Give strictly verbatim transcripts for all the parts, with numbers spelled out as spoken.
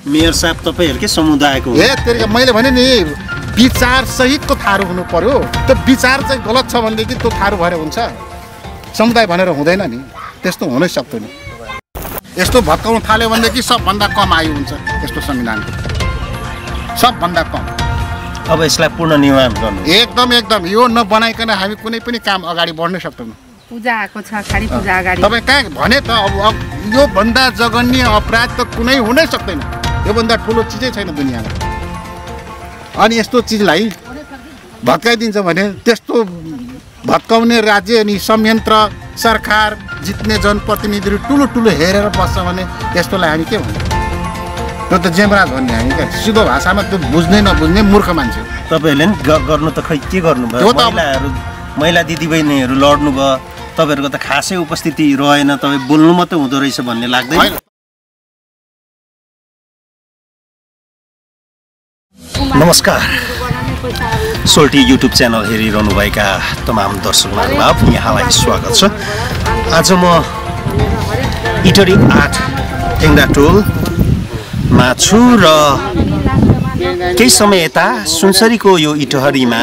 Mayor साहब तपाईहरुकै समुदायको ए तेरी मैले भने नि विचार सहितको थारू हुनु पर्यो। त्यो विचार चाहिँ गलत छ भनेदेखि त्यो थारू भएर हुन्छ, समुदाय भनेर हुँदैन नि, त्यस्तो हुनै सक्दैन। यस्तो भत्काउन थाल्यो भनेदेखि सबभन्दा कम आयु हुन्छ यस्तो संविधानको, सबभन्दा कम। अब यसलाई पूर्ण निर्माण गर्नु एकदम एकदम यो नबनाइकन हामी कुनै पनि काम अगाडि बढ्नै सक्दैनौँ। पूजा आएको छ, खाली पूजा अगाडि तपाईँ कहाँ भने त अब यो भन्दा जघन्य अपराध त कुनै हुनै सक्दैन, यो भन्दा ठुलो चिजै छैन दुनियाँमा। अनि यस्तो चिजलाई भत्काइदिन्छ भने त्यस्तो भत्काउने राज्य अनि संयन्त्र सरकार जित्ने जनप्रतिनिधिहरू ठुलो ठुलो हेरेर बस्छ भने त्यस्तोलाई हामी के भन्छौँ? त्यो त जेमराज भन्ने हामी क्या, सिधो भाषामा त्यो बुझ्नै नबुझ्ने मूर्ख मान्छे। तपाईहरुले नि गर्नु त खै के गर्नुभयो? महिलाहरू महिला दिदीबहिनीहरू लड्नु भयो, तपाईहरुको त खासै उपस्थिति रहेन, तपाई बोल्नु मात्रै हुँदो रहेछ भन्ने लाग्दैन? नमस्कार, सोल्टी युट्युब च्यानल हेरिरहनुभएका तमाम दर्शक महानुभाव, यहाँलाई स्वागत छ। आज म इटरी आठ टेङ्ग्राटोलमा छु र केही समय यता सुनसरीको यो इटहरीमा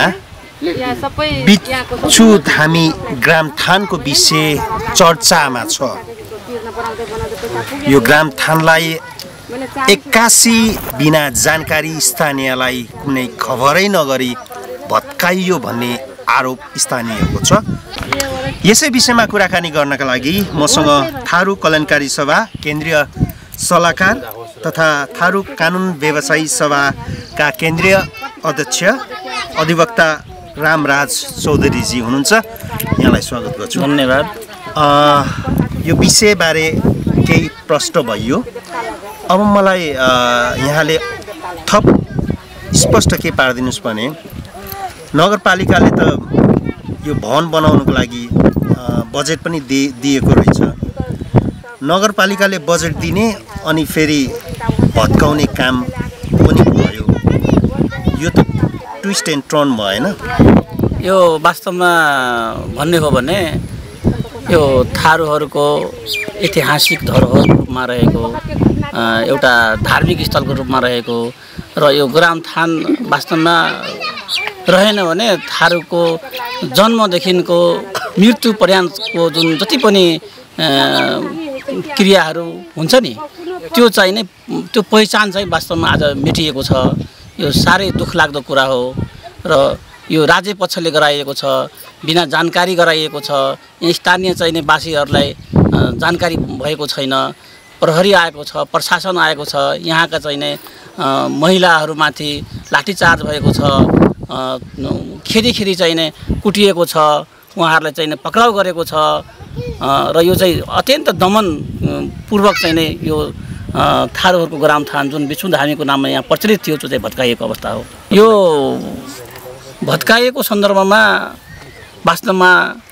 बिच्छु धामी ग्रामथानको विषय चर्चामा छ। यो ग्रामथानलाई एक्कासी बिना जानकारी स्थानीयलाई कुनै खबरै नगरी भत्काइयो भन्ने आरोप स्थानीयको छ। यसै विषयमा कुराकानी गर्नका लागि मसँग थारू कल्याणकारी सभा केन्द्रीय सल्लाहकार तथा थारू कानुन व्यवसायी सभाका केन्द्रीय अध्यक्ष अधिवक्ता रामराज चौधरीजी हुनुहुन्छ, यहाँलाई स्वागत गर्छु। धन्यवाद। यो विषयबारे केही प्रश्न भयो, अब मलाई यहाँले थप स्पष्ट के पारिदिनुहोस् भने नगरपालिकाले त यो भवन बनाउनको लागि बजेट पनि दिए दिएको रहेछ, नगरपालिकाले बजेट दिने अनि फेरि भत्काउने काम पनि भयो, यो त ट्विस्ट एन्ड टर्न भएन? यो वास्तवमा भन्ने हो भने यो थारूहरूको ऐतिहासिक धरोहर रूपमा रहेको एउटा धार्मिक स्थलको रूपमा रहेको र यो ग्रामथान वास्तवमा रहेन भने थारूको जन्मदेखिको मृत्यु पर्यन्तको जुन जति पनि क्रियाहरू हुन्छ नि त्यो चाहिँ नै त्यो पहिचान चाहिँ वास्तवमा आज मेटिएको छ। यो साह्रै दुःखलाग्दो कुरा हो र यो राज्य पक्षले गराइएको छ, बिना जानकारी गराइएको छ। स्थानीय चाहिँ नै वासीहरूलाई जानकारी भएको छैन, प्रहरी आएको छ, प्रशासन आएको छ, यहाँका चाहिँ नै महिलाहरूमाथि लाठीचार्ज भएको छ, खेदी खेदी चाहिँ नै कुटिएको छ, उहाँहरूलाई चाहिँ नै पक्राउ गरेको छ र यो चाहिँ अत्यन्त दमनपूर्वक चाहिँ नै यो थारूहरूको ग्रामथान जुन बिच्छु धामीको नाममा यहाँ प्रचलित थियो त्यो चाहिँ भत्काइएको अवस्था हो। यो भत्काइएको सन्दर्भमा वास्तवमा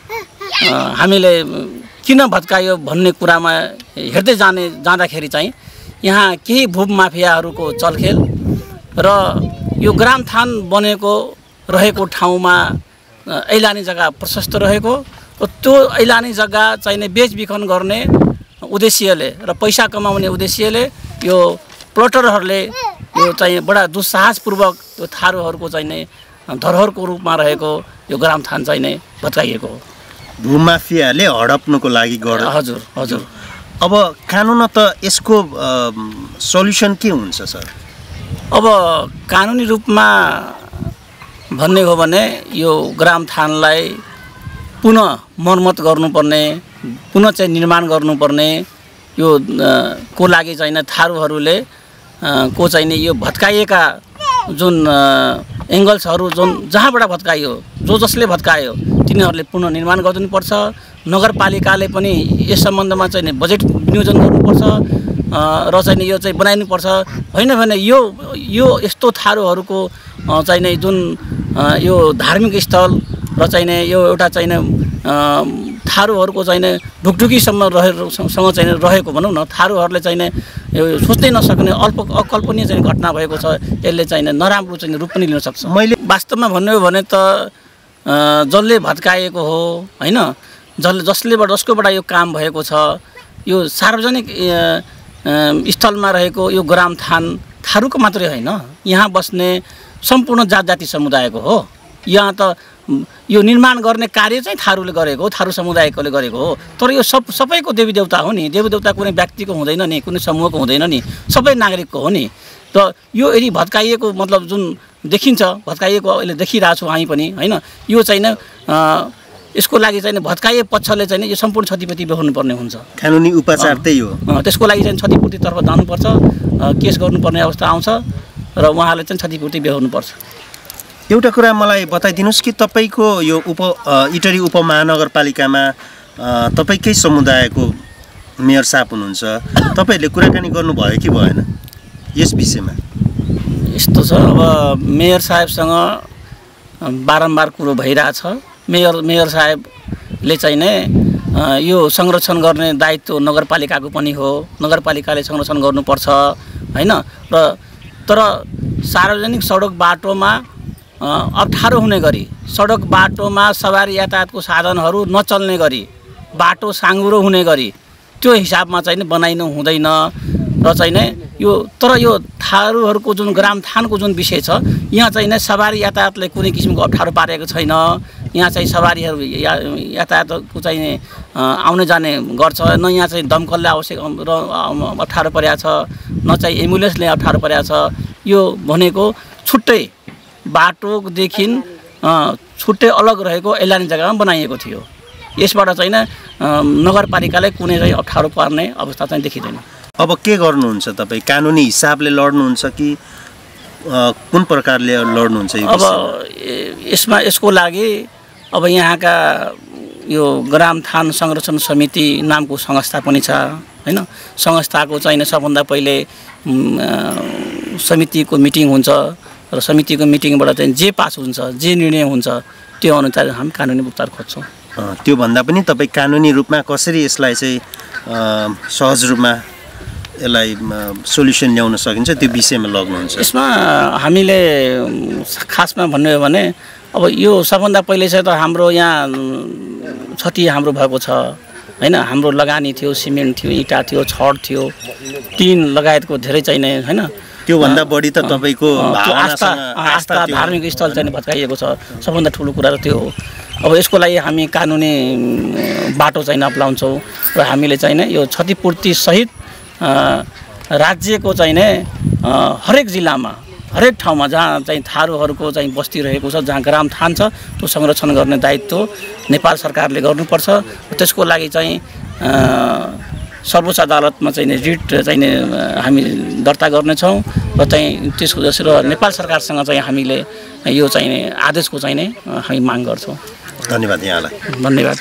हामीले किन भत्कायो भन्ने कुरामा हेर्दै जाने जाँदाखेरि चाहिँ यहाँ केही भूमाफियाहरूको चलखेल र यो ग्रामथान बनेको रहेको ठाउँमा ऐलानी जग्गा प्रशस्त रहेको र त्यो ऐलानी जग्गा चाहिने बेचबिखन गर्ने उद्देश्यले र पैसा कमाउने उद्देश्यले यो प्लटरहरूले यो चाहिँ बडा दुस्साहसपूर्वक त्यो थारूहरूको चाहिने धरोहरको रूपमा रहेको यो ग्रामथान चाहिँ नै भत्काइएको हो। भूमाफियाले हडप्नुको लागि गर्यो? हजुर हजुर। अब कानुन त यसको सल्युसन के हुन्छ सर? अब कानुनी रूपमा भन्ने हो भने यो ग्रामथानलाई पुनः मर्मत गर्नुपर्ने, पुनः चाहिँ निर्माण गर्नुपर्ने, यो को लागि चाहिँ थारूहरूले को चाहिँ यो भत्काइएका जुन एङ्गल्सहरू जुन जहाँबाट भत्काइयो, जो जसले भत्कायो तिनीहरूले पुनः निर्माण गरिदिनुपर्छ। नगरपालिकाले पनि यस सम्बन्धमा चाहिँ बजेट विनियोजन गर्नुपर्छ र चाहिँ यो चाहिँ बनाइनुपर्छ। होइन भने यो यो यस्तो थारूहरूको चाहिँ जुन यो धार्मिक स्थल र चाहिँ यो एउटा चाहिँ थारूहरूको चाहिँ ढुकढुकीसम्म रहेसँग चाहिँ रहेको भनौँ न, थारूहरूले चाहिँ यो सोच्नै नसक्ने अल्प अकल्पनीय चाहिँ घटना भएको छ। यसले चाहिँ नराम्रो चाहिँ रूप पनि लिन सक्छ। मैले वास्तवमा भन्ने हो भने त जसले भत्काएको हो होइन, जसले जसलेबाट जसकोबाट यो काम भएको छ, यो सार्वजनिक स्थलमा रहेको यो ग्रामथान थारूको मात्रै होइन, यहाँ बस्ने सम्पूर्ण जात जाति समुदायको हो। यहाँ त यो निर्माण गर्ने कार्य चाहिँ थारूले गरेको हो, थारू समुदायकोले गरेको हो। तर यो सब सबैको देवी देवता हो नि। देवी देवता कुनै व्यक्तिको हुँदैन नि, कुनै समूहको हुँदैन नि, सबै नागरिकको हो नि। त यो यदि भत्काइएको मतलब जुन देखिन्छ, भत्काइएको अहिले देखिरहेको छौँ हामी पनि होइन, यो चाहिँ यसको लागि चाहिँ भत्काइए पक्षले चाहिँ यो सम्पूर्ण क्षतिपूर्ति बेहोर्नुपर्ने हुन्छ। कानुनी उपचार त्यही हो। त्यसको लागि चाहिँ क्षतिपूर्तितर्फ जानुपर्छ, केस गर्नुपर्ने अवस्था आउँछ र उहाँले चाहिँ क्षतिपूर्ति बेहोर्नुपर्छ। एउटा कुरा मलाई बताइदिनुहोस् कि तपाईँको यो उप इटरी उपमहानगरपालिकामा तपाईँकै समुदायको मेयर साहब हुनुहुन्छ, तपाईँहरूले कुराकानी गर्नुभयो कि भएन यस विषयमा? यस्तो छ, अब मेयर साहेबसँग बारम्बार कुरो भइरहेछ। मेयर मेयर साहेबले चाहिँ नै यो संरक्षण गर्ने दायित्व नगरपालिकाको पनि हो, नगरपालिकाले संरक्षण गर्नुपर्छ होइन। र तर सार्वजनिक सडक बाटोमा अप्ठ्यारो हुने गरी, सडक बाटोमा सवारी यातायातको साधनहरू नचल्ने गरी, बाटो साँघुरो हुने गरी त्यो हिसाबमा चाहिँ बनाइनु हुँदैन र चाहिँ नै यो। तर यो थारूहरूको जुन ग्रामथानको जुन विषय छ, यहाँ चाहिँ नै सवारी यातायातले कुनै किसिमको अप्ठ्यारो पारेको छैन। यहाँ चाहिँ सवारीहरू या यातायातको चाहिँ आउने जाने गर्छ, न यहाँ चाहिँ दमकलले आवश्यक र अप्ठ्यारो परेको छ, न चाहिँ एम्बुलेन्सले अप्ठ्यारो परेको छ। यो भनेको छुट्टै बाटोदेखि छुट्टै अलग रहेको एलानी जग्गामा बनाइएको थियो। यसबाट चाहिँ नगरपालिकालाई कुनै चाहिँ अप्ठ्यारो पर्ने अवस्था चाहिँ देखिँदैन। अब के गर्नुहुन्छ तपाईँ? कानुनी हिसाबले लड्नुहुन्छ कि कुन प्रकारले लड्नुहुन्छ? अब यसमा यसको लागि अब यहाँका यो ग्रामथान संरक्षण समिति नामको संस्था पनि छ होइन। संस्थाको चाहिँ सबभन्दा पहिले समितिको मिटिङ हुन्छ र समितिको मिटिङबाट चाहिँ जे पास हुन्छ, जे निर्णय हुन्छ, त्यो अनुसार हामी कानुनी उपचार खोज्छौँ। त्योभन्दा पनि तपाईँ कानुनी रूपमा कसरी यसलाई चाहिँ सहज रूपमा यसलाई सोल्युसन ल्याउन सकिन्छ त्यो विषयमा लग्नुहुन्छ? यसमा हामीले खासमा भन्ने हो भने अब यो सबभन्दा पहिले चाहिँ त हाम्रो यहाँ क्षति हाम्रो भएको छ होइन। हाम्रो लगानी थियो, सिमेन्ट थियो, इँटा थियो, छड थियो, टिन लगायतको धेरै चाहिने होइन। त्योभन्दा बढी त तपाईँको आस्था आस्था धार्मिक स्थल चाहिँ भत्काइएको छ। सबभन्दा ठुलो कुरा त त्यो हो। अब यसको लागि हामी कानुनी बाटो चाहिँ अप्नाउँछौँ र हामीले चाहिँ यो क्षतिपूर्ति सहित राज्यको चाहिँ नै हरेक जिल्लामा, हरेक ठाउँमा जहाँ चाहिँ थारूहरूको चाहिँ बस्ती रहेको छ, जहाँ ग्रामथान छ, त्यो संरक्षण गर्ने दायित्व नेपाल सरकारले गर्नुपर्छ। त्यसको लागि चाहिँ सर्वोच्च अदालतमा चाहिँ रिट चाहिँ हामी दर्ता गर्नेछौँ र चाहिँ त्यसको र नेपाल सरकारसँग चाहिँ हामीले यो चाहिँ आदेशको चाहिँ नै हामी माग गर्छौँ। धन्यवाद यहाँलाई। धन्यवाद।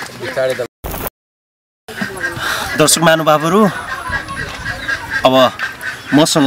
दर्शक महानुभावहरू, अब मसँग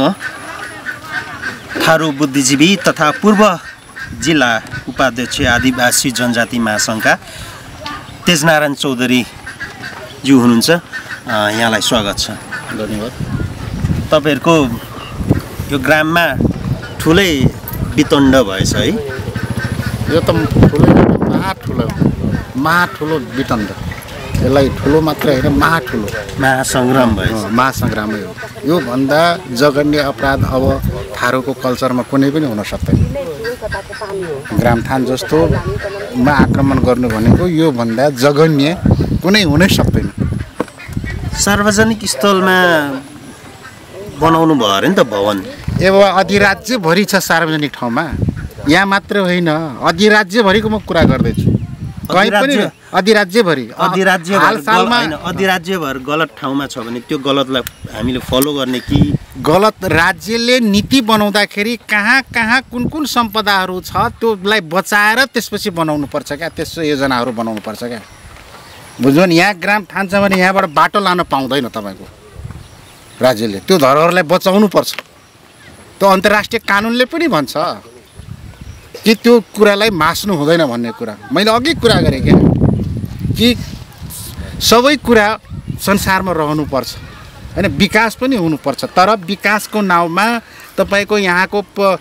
थारू बुद्धिजीवी तथा पूर्व जिल्ला उपाध्यक्ष आदिवासी जनजाति महासङ्घका तेजनारायण चौधरीज्यू हुनुहुन्छ। यहाँलाई स्वागत छ। धन्यवाद। तपाईँहरूको यो ग्राममा ठुलै वितण्ड भएछ है? यो त ठुलो महा ठुलो महा ठुलो वितण्ड। यसलाई ठुलो मात्रै होइन, महा ठुलो महासङ्ग्राम भएछ। महासङ्ग्रामै हो। योभन्दा जघन्य अपराध अब थारूको कल्चरमा कुनै पनि हुन सक्दैन। ग्रामथान जस्तोमा आक्रमण गर्नु भनेको योभन्दा जघन्य कुनै हुनै सक्दैन। सार्वजनिक स्थलमा बनाउनु भयो अरे नि त भवन। अब अधिराज्यभरि छ सार्वजनिक ठाउँमा, यहाँ मात्र होइन, अधिराज्यभरिको म कुरा गर्दैछु। कहीँ पनि अधिराज्यभरि अधिराज्यभर अधिराज्यभर गलत ठाउँमा छ भने त्यो गलतलाई हामीले फलो गर्ने कि? गलत राज्यले नीति बनाउँदाखेरि कहाँ कहाँ कुन कुन सम्पदाहरू छ त्योलाई बचाएर त्यसपछि बनाउनु पर्छ क्या, त्यस्तो योजनाहरू बनाउनु पर्छ क्या। बुझ्नु नि? यहाँ ग्रामथान छ भने यहाँबाट बाटो लान पाउँदैन तपाईँको राज्यले। त्यो धरोहरलाई बचाउनु पर्छ। त्यो अन्तर्राष्ट्रिय कानुनले पनि भन्छ कि त्यो कुरालाई मास्नु हुँदैन भन्ने कुरा। मैले अघि कुरा गरेँ क्या कि सबै कुरा संसारमा रहनुपर्छ। होइन विकास पनि हुनुपर्छ। तर विकासको नाउँमा तपाईँको यहाँको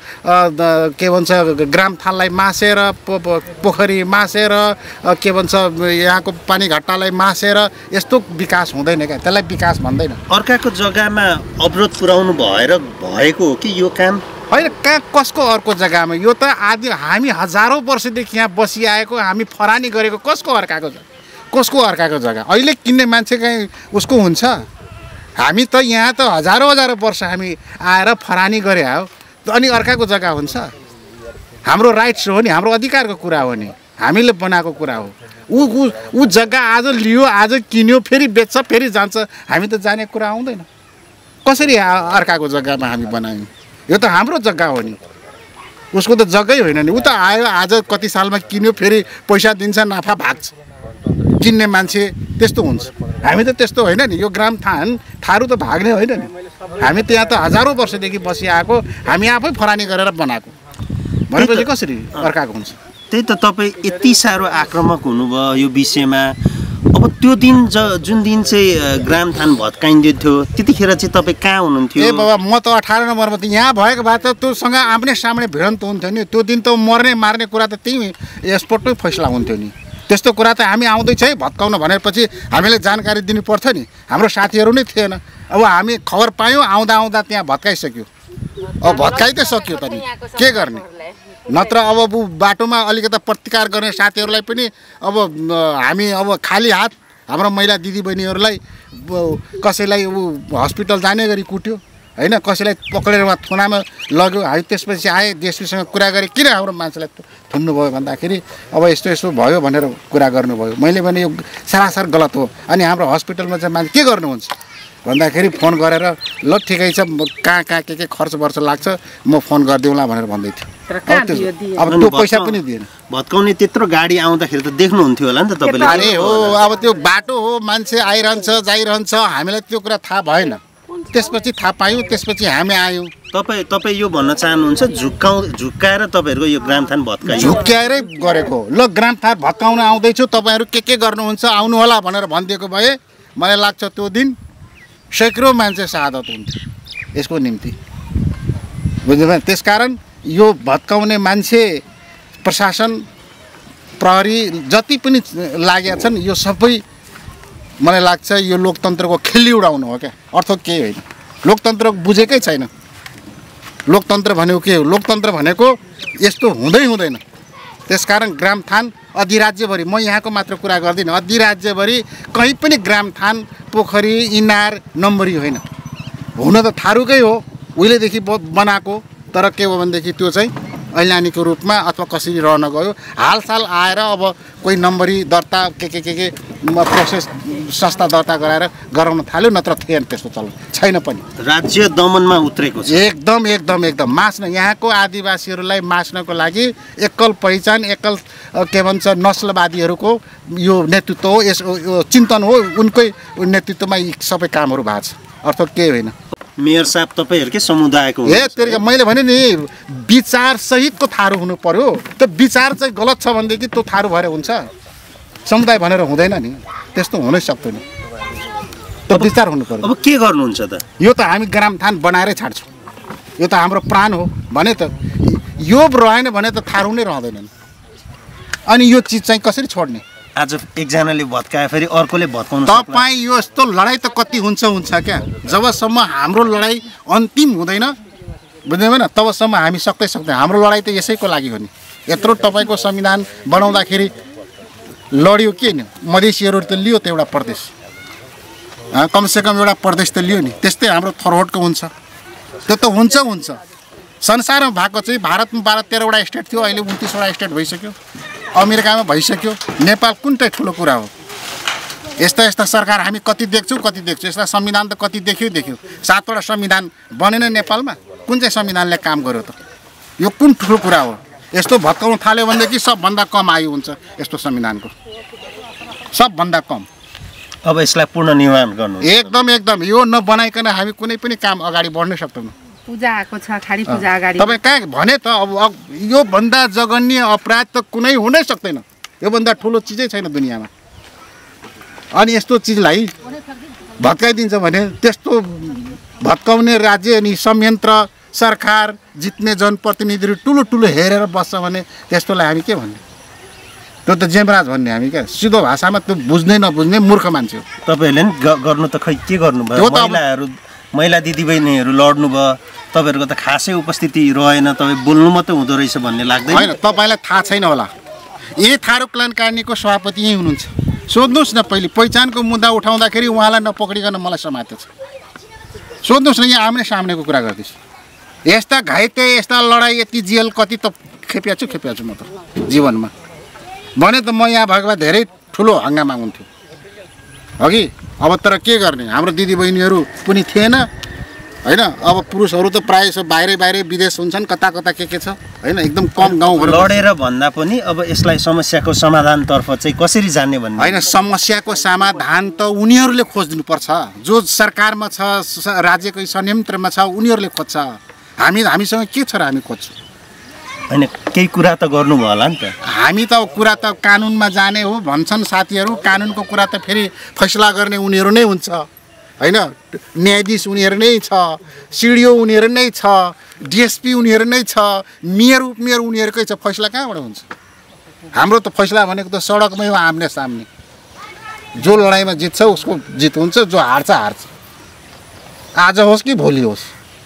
के भन्छ ग्रामथानलाई मासेर पोखरी मासेर के भन्छ यहाँको पानीघट्टालाई मासेर यस्तो विकास हुँदैन क्या, त्यसलाई विकास भन्दैन। अर्काको जग्गामा अवरोध पुर्याउनु भएर भएको हो कि यो काम? होइन, कहाँ कसको अर्को जग्गामा? यो त आदि हामी हजारौँ वर्षदेखि यहाँ बसिआएको, हामी फरानी गरेको कसको अर्काको कसको अर्काको जग्गा? अहिले किन्ने मान्छे कहीँ उसको हुन्छ? हामी त यहाँ त हजारौँ हजारौँ वर्ष हामी आएर फरानी गरे हो, अनि अर्काको जग्गा हुन्छ? हाम्रो राइट्स हो नि, हाम्रो अधिकारको कुरा हो नि, हामीले बनाएको कुरा हो। ऊ ऊ ऊ जग्गा आज लियो, आज किन्यो, फेरि बेच्छ, फेरि जान्छ, हामी त जाने कुरा आउँदैन। कसरी अर्काको जग्गामा हामी बनायौँ? यो त हाम्रो जग्गा हो नि, उसको त जग्गै होइन नि। ऊ त आयो, आज कति सालमा किन्यो, फेरि पैसा दिन्छ, नाफा भाग्छ किन्ने मान्छे, त्यस्तो हुन्छ। हामी त त्यस्तो होइन नि। यो ग्रामथान थारू त भाग्ने होइन नि, हामी त यहाँ त हजारौँ वर्षदेखि बसिआएको, हामी आफै फरानी गरेर बनाएको भनेपछि कसरी अर्काको हुन्छ? त्यही त तपाईँ यति साह्रो आक्रामक हुनुभयो यो विषयमा। अब त्यो दिन ज जुन दिन चाहिँ ग्रामथान भत्काइँदै थियो त्यतिखेर चाहिँ तपाईँ कहाँ हुनुहुन्थ्यो? ए बाबा, म त अठार नम्बरमा त यहाँ भएको भए त तँसँग आम्ने सामने भिडन्त हुन्थ्यो नि। त्यो दिन त मर्ने मार्ने कुरा त त्यही स्पटमै फैसला हुन्थ्यो नि। त्यस्तो कुरा त हामी आउँदैछ है भत्काउन भनेपछि हामीले जानकारी दिनु पर्थ्यो नि। हाम्रो साथीहरू नै थिएन। अब हामी खबर पायौँ, आउँदा आउँदा त्यहाँ भत्काइसक्यो। अब भत्काइ त सक्यो त नि, के गर्ने? नत्र अब ऊ बाटोमा अलिकति प्रतिकार गर्ने साथीहरूलाई पनि अब हामी अब खाली हात हाम्रो महिला दिदीबहिनीहरूलाई कसैलाई ऊ हस्पिटल जाने गरी कुट्यो होइन, कसैलाई पक्रेर उहाँ थुनामा लग्यो। हामी त्यसपछि आए डिएसपीसँग कुरा गरेँ, किन हाम्रो मान्छेलाई थुन्नुभयो भन्दाखेरि अब यस्तो यस्तो भयो भनेर कुरा गर्नुभयो। मैले भने यो सरासर गलत हो। अनि हाम्रो हस्पिटलमा चाहिँ मान्छे के गर्नुहुन्छ भन्दाखेरि फोन गरेर ल ठिकै छ, कहाँ कहाँ के के खर्च वर्च लाग्छ म फोन गरिदिउँला भनेर भन्दै थियो। अब त्यो पैसा पनि दिएन। भत्काउने त्यत्रो गाडी आउँदाखेरि त देख्नुहुन्थ्यो होला नि त तपाईँले? अरे हो, अब त्यो बाटो हो, मान्छे आइरहन्छ जाइरहन्छ, हामीलाई त्यो कुरा थाहा भएन। त्यसपछि थाहा पायौँ, त्यसपछि हामी आयौँ। तपाईँ तपाईँ यो भन्न चाहनुहुन्छ झुक्काउ झुक्काएर तपाईँहरूको यो ग्रामथान भत्कायो? झुक्क्याएरै गरेको। ल ग्रामथान भत्काउन आउँदैछु, तपाईँहरू के के गर्नुहुन्छ आउनु होला भनेर भनिदिएको भए मलाई लाग्छ त्यो दिन सैकौँ मान्छे शहादत हुन्थ्यो यसको निम्ति, बुझ्नु भयो? त्यसकारण यो भत्काउने मान्छे, प्रशासन, प्रहरी जति पनि लागेका छन्, यो सबै मलाई लाग्छ यो लोकतन्त्रको खिल्ली उडाउनु हो क्या, अर्थ केही होइन। लोकतन्त्र बुझेकै छैन। लोकतन्त्र भनेको के हो? लोकतन्त्र भनेको यस्तो हुँदै हुँदैन। त्यसकारण ग्रामथान अधिराज्यभरि, म यहाँको मात्र कुरा गर्दिनँ, अधिराज्यभरि कहीँ पनि ग्रामथान, पोखरी, इनार नम्बरी होइन। हुन त थारूकै हो, उहिलेदेखि बनाएको, तर के हो भनेदेखि त्यो चाहिँ ऐलानीको रूपमा अथवा कसरी रहन गयो। हालसाल आएर अब कोही नम्बरी दर्ता के के के के प्रोसेस संस्था दर्ता गराएर गराउन थाल्यो, नत्र थिएन त्यस्तो चल्नु छैन पनि। राज्य दमनमा उत्रेको छ एकदम एकदम एकदम। मास्न यहाँको आदिवासीहरूलाई मास्नको लागि एकल पहिचान, एकल के भन्छ नस्लवादीहरूको यो नेतृत्व हो, यस चिन्तन हो, उनकै नेतृत्वमा यी सबै कामहरू भएको छ, अर्थ केही होइन। मेयर साहब तपाईँहरूकै समुदायको ए तेरिका मैले भने नि विचार सहितको थारू हुनु पर्यो। त्यो विचार चाहिँ गलत छ भनेदेखि त्यो थारू भएर हुन्छ? समुदाय भनेर हुँदैन नि, त्यस्तो हुनै सक्दैन। त्यो विचार हुनु पर्यो। अब के गर्नुहुन्छ त? यो त हामी ग्रामथान बनाएरै छाड्छौँ। यो त हाम्रो प्राण हो भने त यो रहेन भने त थारू नै रहँदैन। अनि यो चिज चाहिँ कसरी छोड्ने? आज एकजनाले भत्काए फेरि अर्कोले भत्काउनु तपाईँ यो यस्तो लडाइँ त कति हुन्छ हुन्छ क्या, जबसम्म हाम्रो लडाइँ अन्तिम हुँदैन, बुझ्नु भएन, तबसम्म हामी सक्दै सक्दैन। हाम्रो लडाइँ त यसैको लागि हो नि। यत्रो तपाईँको संविधान बनाउँदाखेरि लड्यो के नि, मधेसीहरू त लियो त एउटा प्रदेश, कमसेकम एउटा प्रदेश त लियो नि। त्यस्तै हाम्रो थरहोटको हुन्छ, त्यो त हुन्छ हुन्छ। संसारमा भएको चाहिँ भारतमा बाह्र तेह्रवटा स्टेट थियो, अहिले उन्तिसवटा स्टेट भइसक्यो, अमेरिकामा भइसक्यो, नेपाल कुन चाहिँ ठुलो कुरा हो? यस्ता यस्ता सरकार हामी कति देख्छौँ कति देख्छौँ, यस्ता संविधान त कति देख्यो देख्यो। सातवटा संविधान बनेन नेपालमा, कुन चाहिँ संविधानले काम गर्यो त? यो कुन ठुलो कुरा हो? यस्तो भत्काउन थाल्यो भनेदेखि सबभन्दा कम आयु हुन्छ यस्तो संविधानको, सबभन्दा कम। अब यसलाई पुनर्निर्माण गर्नु एकदम एकदम। यो नबनाइकन हामी कुनै पनि काम अगाडि बढ्नै सक्दैनौँ। पूजा आएको छ, खाली पूजा अगाडि तपाईँ कहाँ भने त अब योभन्दा जघन्य अपराध त कुनै हुनै सक्दैन। योभन्दा ठुलो चिजै छैन दुनियाँमा। अनि यस्तो चिजलाई भत्काइदिन्छ भने त्यस्तो भत्काउने राज्य अनि संयन्त्र सरकार जित्ने जनप्रतिनिधिहरू ठुलो ठुलो हेरेर बस्छ भने त्यस्तोलाई हामी के भन्ने? त्यो त जेमराज भन्ने हामी क्या, सिधो भाषामा त्यो बुझ्नै नबुझ्ने मूर्ख मान्छे हो। तपाईँहरूले नि गर्नु त खै के गर्नुभयो? महिलाहरू महिला दिदीबहिनीहरू लड्नुभयो, तपाईँहरूको त खासै उपस्थिति रहेन, तपाईँ बोल्नु मात्रै हुँदो रहेछ भन्ने लाग्दैन? होइन, तपाईँलाई थाहा छैन होला, यही थारू कल्याणकारिणीको सभापति यहीँ हुनुहुन्छ। सोध्नुहोस् न, पहिले पहिचानको मुद्दा उठाउँदाखेरि उहाँलाई नपक्रिकन मलाई समातेको छ। सोध्नुहोस् न, यहाँ आम्ने सामनेको कुरा गर्दैछु। यस्ता घाइते, यस्ता लडाइँ, यति जेल कति त खेपिया छु खेपिया छु म त जीवनमा। भने त म यहाँ भएको भए धेरै ठुलो हङ्गामा हुन्थ्यो अघि। अब तर के गर्ने, हाम्रो दिदीबहिनीहरू पनि थिएन होइन। अब पुरुषहरू त प्रायः सब बाहिरै बाहिरै विदेश हुन्छन्, कता कता के के छ होइन, एकदम कम गाउँघर लडेर भन्दा पनि अब यसलाई समस्याको समाधानतर्फ चाहिँ कसरी जाने भन्ने होइन। समस्याको समाधान त उनीहरूले खोजिदिनुपर्छ, जो सरकारमा छ, राज्यको संयन्त्रमा छ, उनीहरूले खोज्छ। हामी हामीसँग के छ र हामी खोज्छौँ होइन? केही कुरा त गर्नुभयो होला नि त। हामी त कुरा त कानुनमा जाने हो भन्छन् साथीहरू, कानुनको कुरा त फेरि फैसला गर्ने उनीहरू नै हुन्छ होइन। न्यायाधीश उनीहरू नै छ, सिडिओ उनीहरू नै छ, डिएसपी उनीहरू नै छ, मेयर उपमेयर उनीहरूकै छ। फैसला कहाँबाट हुन्छ? हाम्रो त फैसला भनेको त सडकमै हो, आम्ने सामने। जो लडाइँमा जित्छ उसको जित हुन्छ, जो हार्छ हार्छ, आज होस् कि भोलि होस्।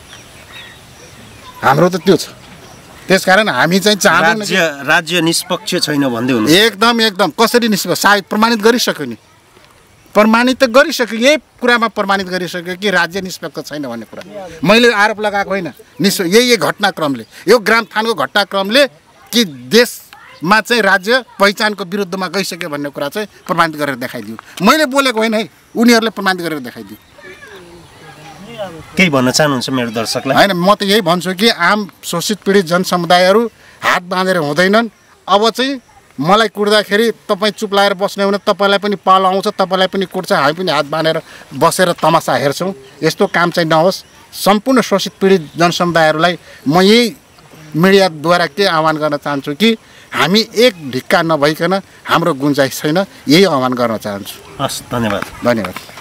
हाम्रो त त्यो छ। त्यसकारण हामी चाहिँ चाहँदैनौँ राज्य राज्य निष्पक्ष छैन भन्दै हुनु। एकदम एकदम कसरी निष्पक्ष? सायद प्रमाणित गरिसक्यो नि, प्रमाणित त गरिसक्यो, यही कुरामा प्रमाणित गरिसक्यो कि राज्य निष्पक्ष छैन भन्ने कुरा। मैले आरोप लगाएको होइन, निस् यही यही घटनाक्रमले, यो ग्रामथानको घटनाक्रमले कि देशमा चाहिँ राज्य पहिचानको विरुद्धमा गइसक्यो भन्ने कुरा चाहिँ प्रमाणित गरेर देखाइदियो। मैले बोलेको होइन है, उनीहरूले प्रमाणित गरेर देखाइदियो। केही भन्न चाहनुहुन्छ मेरो दर्शकलाई? होइन, म त यही भन्छु कि आम शोषित पीडित जनसमुदायहरू हात बाँधेर हुँदैनन्। अब चाहिँ मलाई कुट्दाखेरि तपाईँ चुप लागेर बस्ने हो भने तपाईँलाई पनि पालो आउँछ, तपाईँलाई पनि कुट्छ, हामी पनि हात बाँधेर बसेर तमासा हेर्छौँ। यस्तो काम चाहिँ नहोस्। सम्पूर्ण शोषित पीडित जनसमुदायहरूलाई म यही मिडियाद्वारा के आह्वान गर्न चाहन्छु कि हामी एक ढिक्का नभइकन हाम्रो गुन्जाइस छैन, यही आह्वान गर्न चाहन्छु। हस्, धन्यवाद। धन्यवाद।